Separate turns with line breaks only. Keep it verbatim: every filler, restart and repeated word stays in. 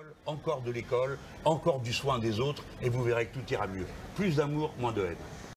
Encore de l'école, encore du soin des autres, et vous verrez que tout ira mieux. Plus d'amour, moins de haine.